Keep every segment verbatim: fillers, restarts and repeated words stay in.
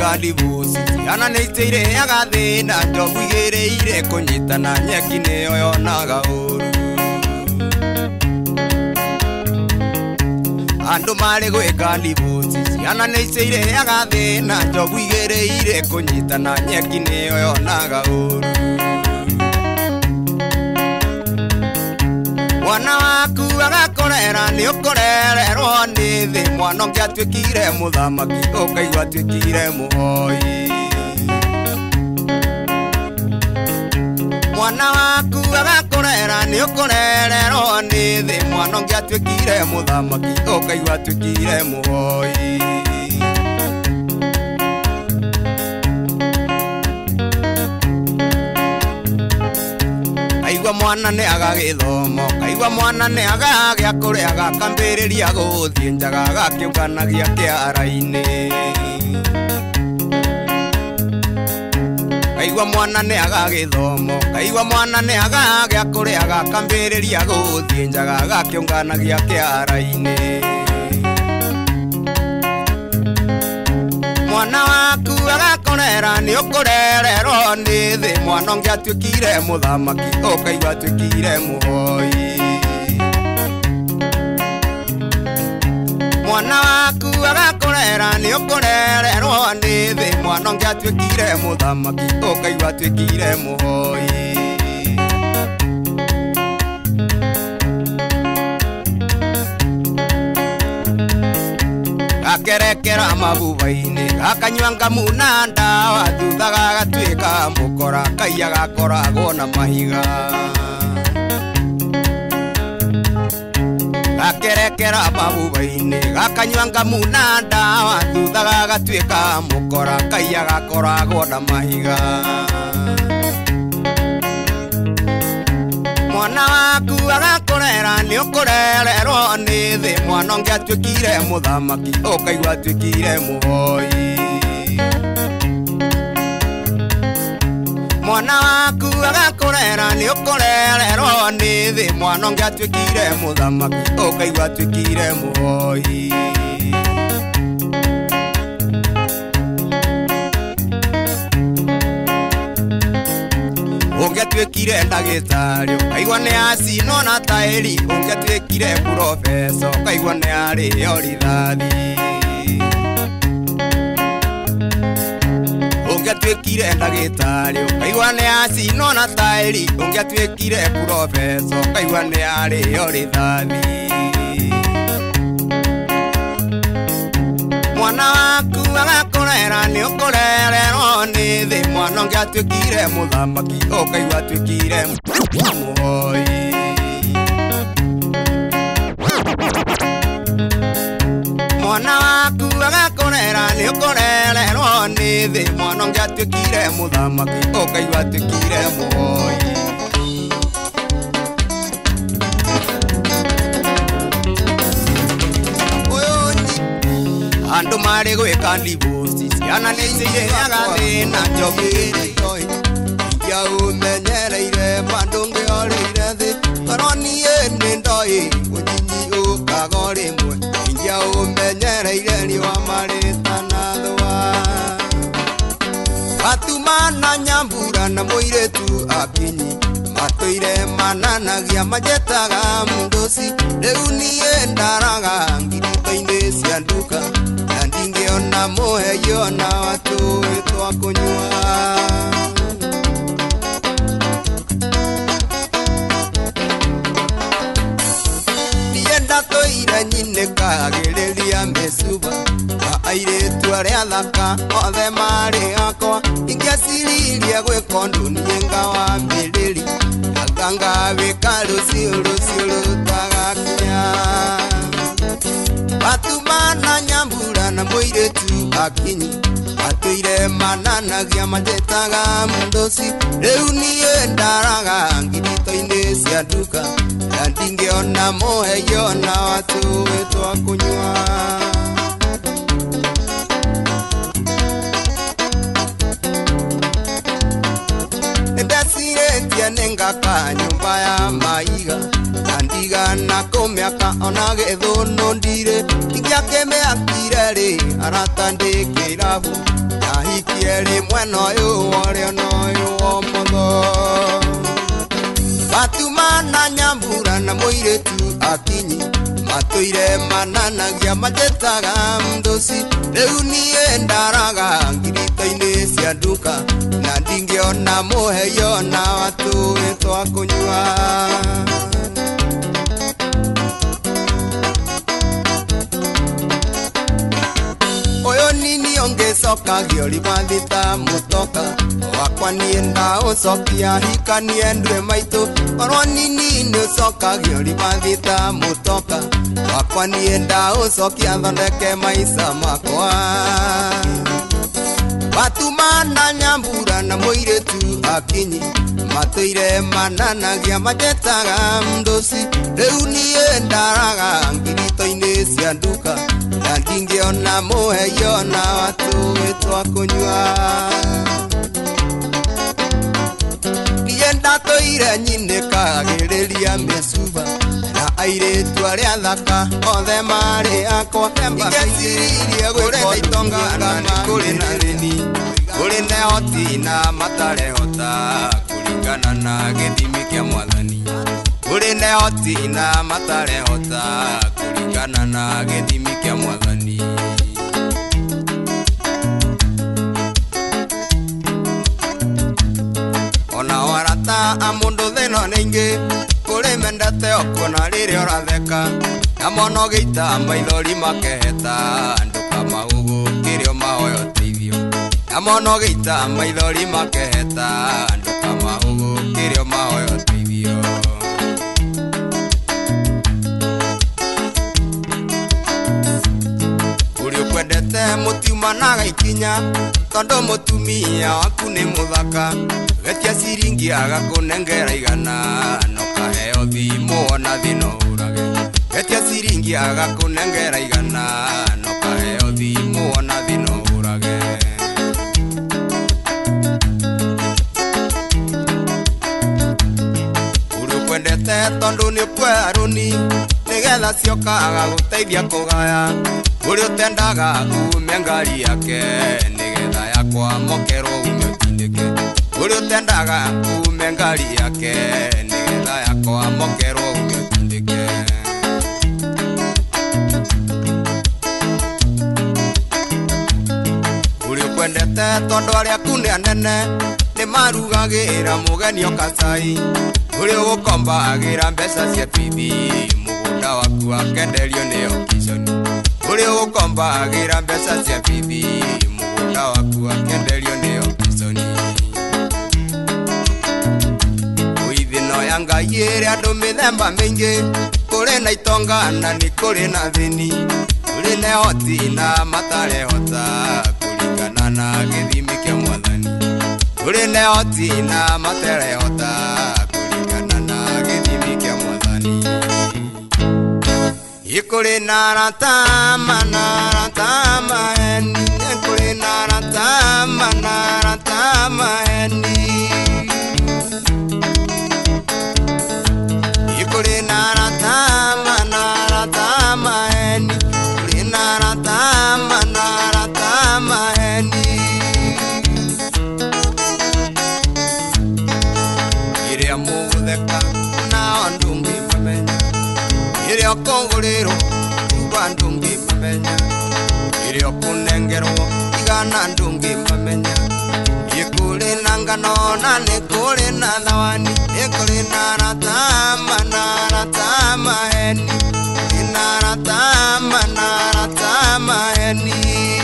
gweka divorce ciana nĩ iteirĩaga thĩna njogu igĩrĩire kũnyitana nyeki nĩyo yonaga ũru andũ marĩ gweka divorce ciana nĩ iteirĩaga thĩna njogu igĩrĩire kũnyitana nyeki nĩyo yonaga ũru mwana waku agakorera nĩ ũkorererwo nĩ thĩ mwana ũngĩ atuĩkire mũthamaki ũkaigua atuĩkire mũhoi mwana waku agakorera nĩ ũkorererwo nĩ thĩ mwana ũngĩ atuĩkire mũthamaki ũkaigua atuĩkire mũhoi kaigua mwana nĩ agagĩthomo kaigua mwana nĩ agagĩa kũrĩa agakambĩrĩria gũthiĩ njaga agakĩũnganagia kĩara-inĩ kaigua mwana nĩ agagĩthomo kaigua mwana nĩ agagĩa kũrĩa agakambĩrĩria gũthiĩ njaga agakĩũnganagia kĩara-inĩ mwana waku agakorera nĩ ũkorererwo nĩ thĩ mwana ũngĩ atuĩkire mũthamaki ũkaigua atuĩkire mũhoi mwana waku agakorera nĩ ũkorererwo nĩ thĩ mwana ũngĩ atuĩkire mũthamaki ũkaigua atuĩkire mũhoi gakerekera mabuba-inĩ gakanyua ngamu na ndawa thutha gagatuĩka mũkora kaia gakoragwo na mahiga gakerekera mabuba-inĩ gakanyua ngamu na ndawa thutha gagatuĩka mũkora kaia gakoragwo na mahiga mwana waku agakorera nĩ ũkorererwo nĩ thĩ mwana ũngĩ atuĩkire mũthamaki ũkaigua atuĩkire mũhoi mwana waku agakorera nĩ ũkorererwo nĩ thĩ mwana ũngĩ atuĩkire mũthamaki ũkaigua atuĩkire mũhoi ũngĩ atuĩkire ndagĩtarĩ ũkaigua nĩ acinwo na taĩri ũngĩ atuĩkire profeso ũkaigua nĩ arĩo rithathi ũngĩ atuĩkire ndagĩtarĩ ũkaigua nĩ acinwo na taĩri ũngĩ atuĩkire profeso ũkaigua nĩ arĩo rithathi mwana waku agakorera nĩ ũkorererwo nĩ thĩ mwana ũngĩ atuĩkire mũthamaki ũkaigua atuĩkire mũhoi mwana waku agakorera nĩ ũkorererwo nĩ thĩ mwana ũngĩ atuĩkire mũthamaki ũkaigua atuĩkire mũhoi andũ marĩ gwĩka divorce ciana nĩ iteirĩaga thĩna njogu igĩrĩire ingĩa ũmenyereire bandũ ngĩorĩire thĩ korwo niĩ nĩ ndoĩ ũnyinyi ũkaga rĩmwe ingĩa ũmenyereire riũa marĩtana thũa Fatuma na Nyambura na mũirĩtu Akinyi matũire mananagia majetaga mũndoci rĩu niĩ ndaraga ngirito-inĩ cia nduka na ndingĩona mũhei ona watũĩ twa kũnyua ndienda tũire nyinĩka agĩrĩria mĩcuba na airĩtu arĩa thaka othe marĩ akwa ingĩaciririe gwĩka ũndũ niĩ ngawambĩrĩri akanga wĩka rũciũ rũciũ rũtagakinya Fatuma na Nyambura na mũirĩtu Akinyi matũire mananagia majetaga mũndoci rĩu niĩ ndaraga ngirito-inĩ cia nduka na ndingĩona mũhei ona watũĩ twa kũnyua ndecirĩtie nĩ ngaka nyũmba ya maiga na ndigana kũmĩaka ona gĩthũnũ ndirĩ ingĩakĩmĩakire rĩ arata ndĩkĩrabu na ikieri mweno yu wario no yu omotho Batumana nyambura na muiretu akinyi Matuire mananagia matetaga mdosi Riu nie ndaraga ngirito-ini cia nduka Na ndingiona muheyo na watu twa kunyua Oyo nini ongecoka gioribathita mutoka Wakwa nie ndaucokia hikanie ndue maitu Orwo nini nucoka gioribathita mutoka Wakwa nie ndaucokia thondeke maica makwa Batumana nyambura na muiretu akinyi Matuire mananagia matetaga mdosi Riu nie ndaraga ngirito-ini cia nduka Na ndingiona muheyo na watu twa kunyua Nie ndatoire nyine kagiriria mesuva Na airetu aria thaka othe mari akwa Ingeciririe gwikwo itongana kuri na thini Kuri na hoti na matare hota Kuringana na githimi kia mwathani Kuri na hoti na matare hota Kuringana na githimi kia mwathani Ona warata amundu thino ningi Kuri mendete okona riri oratheka Na mono gita maithori makeheta Nduka magugu kirio mahoyo teithio Na mono gita maithori makeheta Nduka magugu kirio mahoyo teithio Uri ukwendete mutiumanaga ikinya Tondo mutumia waku ni muthaka Getia ciringi agakunengera igana No kaheo thimu ona thino urage Getia ciringi agakunengera igana No kaheo thimu ona thino urage Uri ukwendete tondu ni kweruni Nigetha cioka agaguteithia kugaya Uri utendaga ume ngari yake Nigetha yakwa mokerwo ume utindike Uri utendaga ume ngari yake Nigetha yakwa mokerwo ume utindike Uri ukwendete tondu aria kune anene Ni marugagira mugeni okacai Uri ugukombagira mbeca cia bithi Mugunda waku akenderio ni okiconi Uri ugukombagira mbeca cia bithi Mugunda waku akenderio ni okiconi Uithino ya ngai iri andu mithemba mingi Kuri na itonga na ni kuri na thini Uri na hoti na matare hota Kuringana na githimi kia mwathani Uri na hoti na matare hota Kuringana na githimi kia mwathani Ikuri na ratama na ratama heni Ikuri na ratama na ratama heni Ikuri na ratama na ratama heni Ikuri na ratama na ratama heni Iria mutheka na ondungi mamenya Iria kongorero Tuba ndungi mamenya Iria kunengerwo Igana ndungi mamenya Ikuri na ngano na nikuri na thawani Ikuri na ratama na ratama heni Ikuri na ratama na ratama heni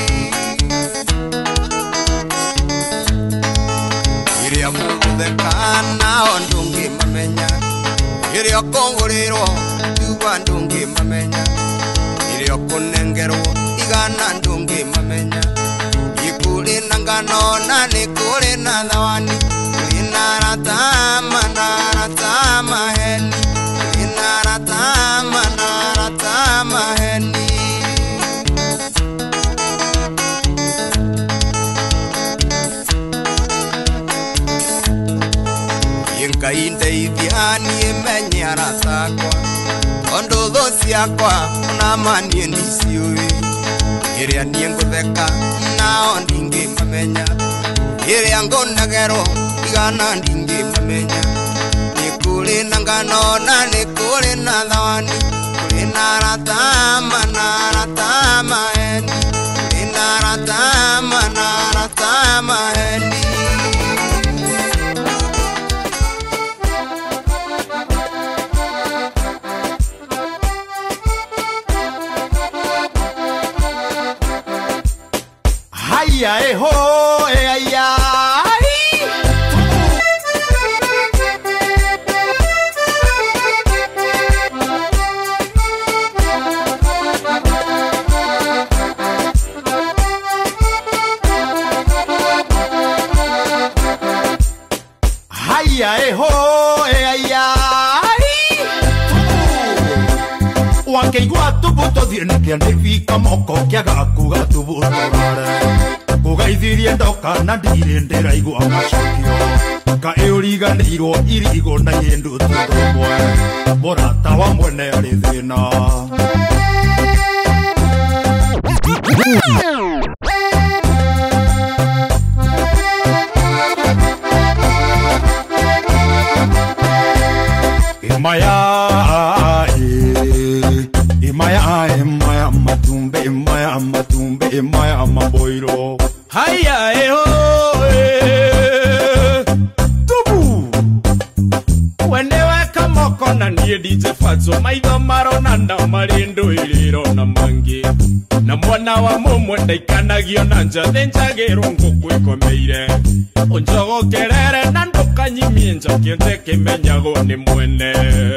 Iria mutheka na ondungi mamenya Iria kongorero Tuba ndungi mamenya Iria kunengerwo Igana ndungi mamenya Ikuri na ngano na nikuri na thawani Ikuri na ratama na ratama heni Ikuri na ratama na ratama heni Ngai ndeithia niĩ menye aratakwa Ondo tho ciakwa na manie ndiciũĩ iria niĩ ngũtheka nao ndingĩmamenya, iria ngũnegero igana ndingĩmamenya. Nĩ kũrĩ na ngano na nĩ kũrĩ na thawani, kũrĩ na aratama na aratama eni, kũrĩ na aratama na aratama eni. Haya eho e aya Haya eho e aya Wakeigua tubuto thiene kia ndivika moko kia gaku gatubutogare Kugaithirie ndoka na ndire ndiraigua macokio Ka euriganirwo irigo na yendu tutumwe Morata wa mwene ari thina Imaya Imaya Imaya matumbe Imaya matumbe Imaya maboiro Haya eho Tubu Wenewe kamoko na niye D J Fatso Maitho marona na marindo iliro na mangi Na mwana wa mumwe ndaikanagio na njathe njagĩrwo ngũkũ ikomeire Onjogo kerere na ndũkanyimie njoki nje kĩmenyagwo nĩ mwene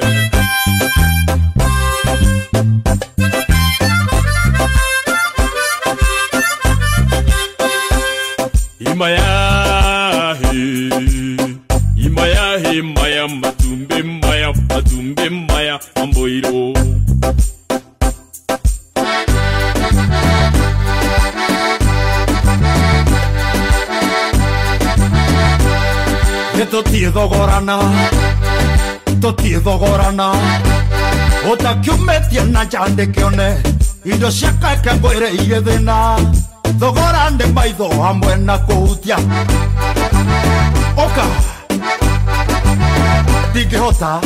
Imayahi Imayahi maya matumbe maya matumbe maya mamboiro Totie thogorana Totie thogorana Utakiumetie na jande kione Indo ciaka kangwire ire thina Thogorande maitho hamwe na kuhutia Oka Ndingĩhota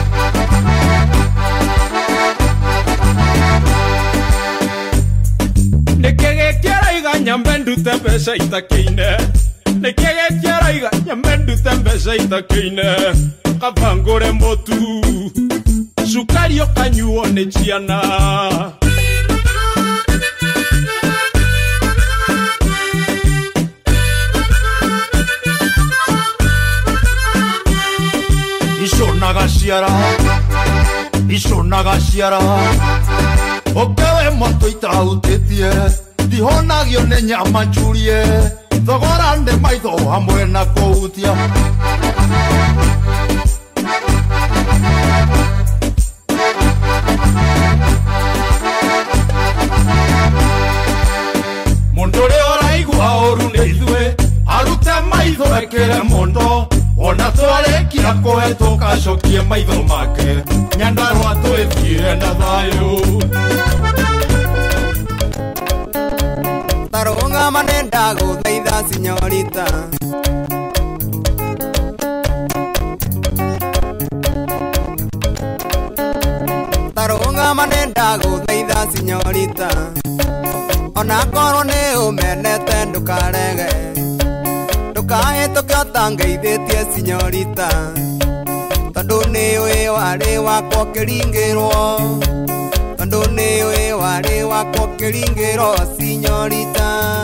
Nĩkĩgĩkĩraiga nyambe ndute mbeca itakĩine Nĩkĩgĩkĩraiga nyambe ndute mbeca itakĩine Kabangũre mũtu Cukari ũkanyuo nĩ ciana Nagaciara Nagaciara Okewe moto itautĩtie Ndihonagio nĩ nyama njurie Thogorande maitho hamwe na kũhutia Mũndũ ũrĩa ũraigua ũru nĩ ithuĩ Arute maitho ekĩre mũndo Ona twarekia kũhe tũkacokie maitho make Nyandarũa twĩthire na thayũ Tarũgama nenda gũthaitha sinyorita Tarũgama nenda gũthaitha sinyorita Ona korwo nĩ ũmenete ndũkarege Ndũkahĩtũke ũtangeithĩtie sinyorita Tondũ nĩ ũĩ warĩ wakwa ũkĩringĩrwo Tondũ nĩ ũĩ warĩ wakwa ũkĩringĩrwo sinyorita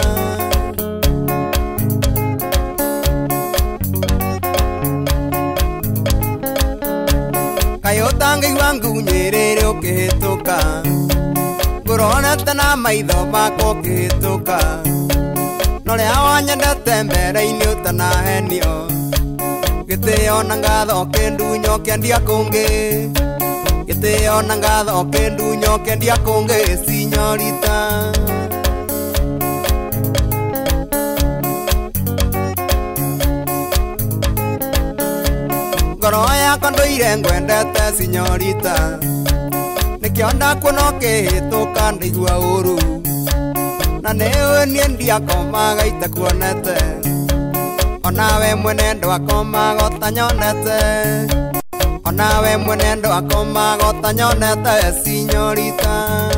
Kaĩ ũtangĩigua ngunyĩrĩrĩ ũkĩhĩtũka Ngũronete na maitho makwa ũkĩhĩtũka Noria wanyendete mbere-inĩ ũtanahenio Gĩtĩo na ngatho kĩndunyo kĩendia kũngĩ Gĩtĩo na ngatho kĩndunyo kĩendia kũngĩ sinyorita Ngoro yakwa ndũire ngwendete sinyorita Nĩkĩo ndakuona ũkĩhĩtũka ndaigua ũru na newe nie ndiakomaga itakuonete onawe mwene ndwakomaga ũtanyonete onawe mwene ndwakomaga ũtanyonete sinyorita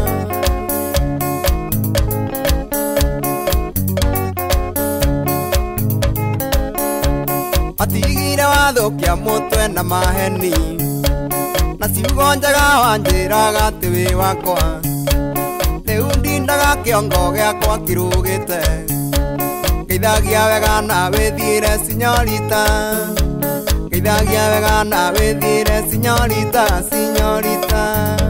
atigire wathukia mũtwe na maheni na ciugo njega wanjĩraga atĩ wĩ wakwa rĩu ndindaga kĩongo gĩakwa kĩrũgĩte ngĩithagia wega na wĩthiĩre sinyorita ngĩithagia wega na wĩthiĩre sinyorita sinyorita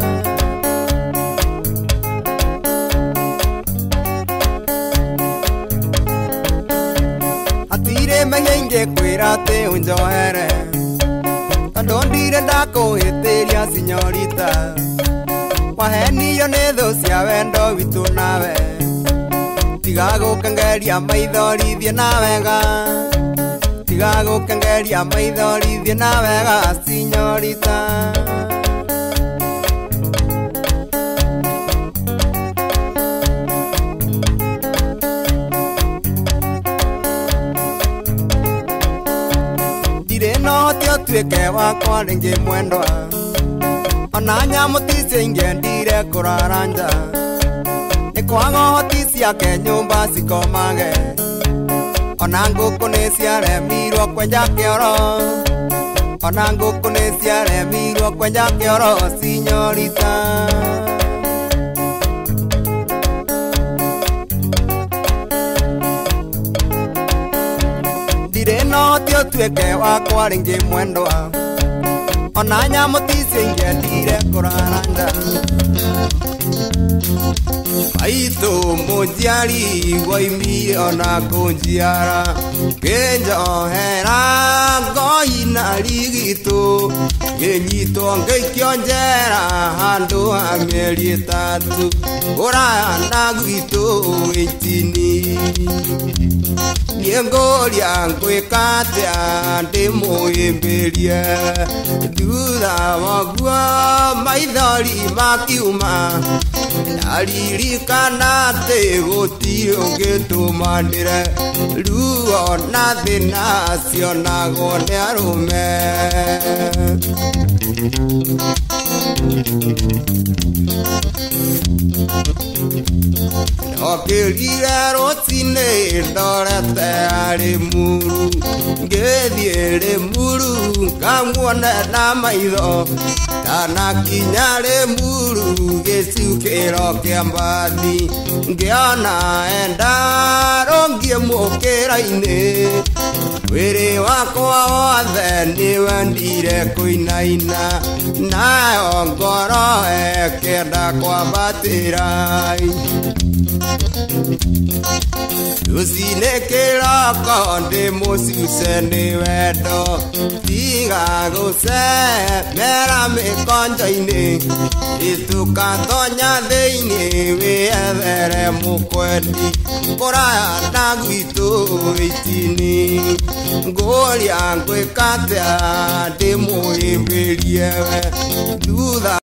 atire menye ingĩkwĩra atĩ ũnjohere tondũ ndire ndakũhĩtĩria sinyorita wahenirio nĩ thũ cia wendo witũ nawe tiga gũkengeria maithori thiĩ na wega tiga gũkengeria maithori thiĩ na wega sinyorita ndirĩ na ũhoti ũtuĩke wakwa rĩngĩ mwendwa ona nyamũ ti cia ingĩendire kũrara nja nĩ kwaga ũhoti ciake nyũmba cikomage ona ngũkũ nĩ ciaremirwo kwenja kĩoro ona ngũkũ nĩ ciaremirwo kwenja kĩoro sinyorita ndirĩ na ũhoti ũtuĩke wakwa rĩngĩ mwendwa ona nyamũ ti cia ingĩendire kũrara nja aitũ mũnjiari waimire ona kũnjiara kĩnjohera ngoi na rigitũ ngĩnyitwo ngĩikio njera handũ ha mĩeri ĩtatũ kũraya na gwitũ wĩitini niĩ ngũria ngwĩka atĩa ndĩmũhĩmbĩrie thutha woguo maithori makiuma ndaririkana atĩ gũtirĩ ũngĩtũmanĩre ruo na thĩna cionagwo nĩ arũme okĩrire rũcinĩ ndorete arĩ muru ngĩthiĩ rĩ muru ngamuone na maitho ndanakinya rĩ muru gĩcukĩro kĩa mbathi ngĩona enda rũngiĩ mũkĩra-inĩ wĩrĩ wakwa wothe nĩwendire kũinaina nayo ngoro ĩkĩenda kwambatĩra rũcinĩ kĩroko ndĩmũcuce nĩ wendo tiga gũcemera mĩkonjo-inĩ ĩtũkatonya thĩinĩ wĩethere mũkwendi kũraya na gwitũ wĩitini ngũria ngwĩka atĩa ndĩmũhĩmbĩrie we thutha